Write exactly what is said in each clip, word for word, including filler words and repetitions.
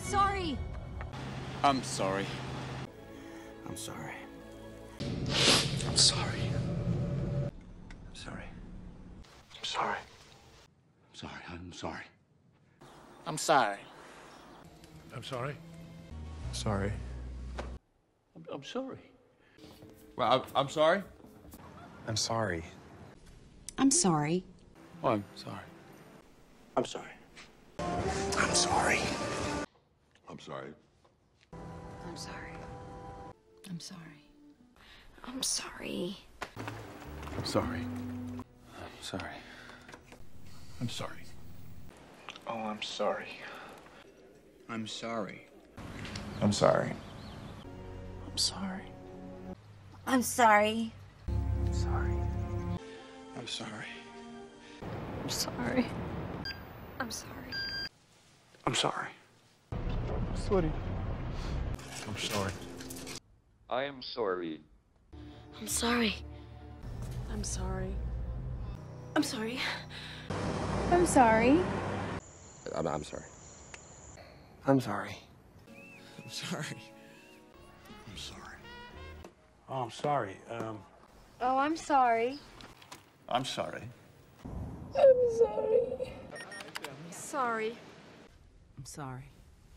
sorry. I'm sorry. I'm sorry. I'm sorry. I'm sorry. I'm sorry. I'm sorry. I'm sorry. I'm sorry. I'm sorry. Sorry. I'm, I'm sorry. Well, I'm, I'm sorry. I'm sorry. I'm sorry. Oh, I'm sorry. I'm sorry. I'm sorry. I'm sorry. I'm sorry. I'm sorry. I'm sorry. I'm sorry. I'm sorry. I'm sorry. Oh, I'm sorry. I'm sorry. I'm sorry. I'm sorry. I'm sorry. Sorry. I'm sorry. I'm sorry. I'm sorry. I'm sorry. Sorry. I'm sorry. I am sorry. I'm sorry. I'm sorry. I'm sorry. I'm sorry. I'm, I'm sorry. I'm sorry. I'm sorry. I'm sorry. Oh, I'm sorry. Um, Oh, I'm sorry. I'm sorry. I'm sorry. Sorry. I'm sorry.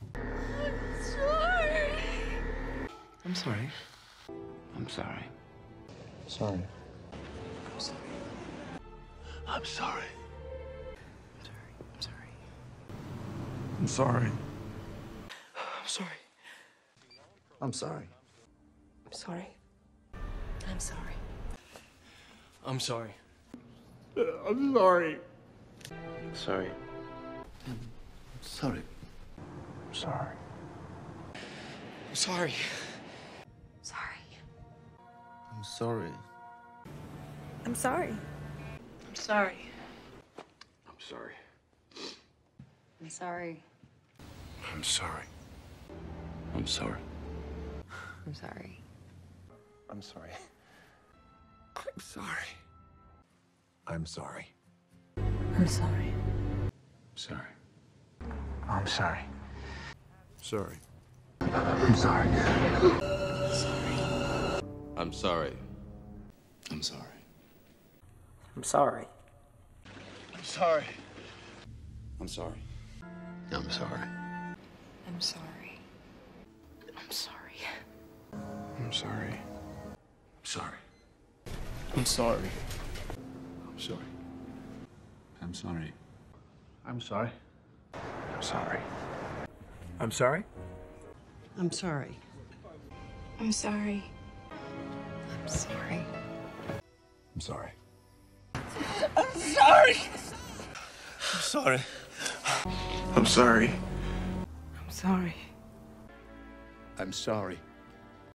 Sorry. I'm sorry. I'm sorry. Sorry. I'm sorry. I'm sorry. I'm sorry. I'm sorry. I'm sorry. I'm sorry. I'm sorry. I'm sorry. I'm sorry. Sorry. Sorry. Sorry. I'm sorry. Sorry. I'm sorry. I'm sorry. I'm sorry. I'm sorry. I'm sorry. I'm sorry. I'm sorry. I'm sorry. I'm sorry. I'm sorry. I'm sorry. I'm sorry. Sorry. I'm sorry. Sorry. I'm sorry. I'm sorry. I'm sorry. I'm sorry. I'm sorry. I'm sorry. I'm sorry. I'm sorry. I'm sorry. I'm sorry. Sorry. I'm sorry. I'm sorry. I'm sorry. I'm sorry. I'm sorry. I'm sorry. I'm sorry. I'm sorry. I'm sorry. I'm sorry. I'm sorry. I'm sorry. I'm sorry. I'm sorry. I'm sorry.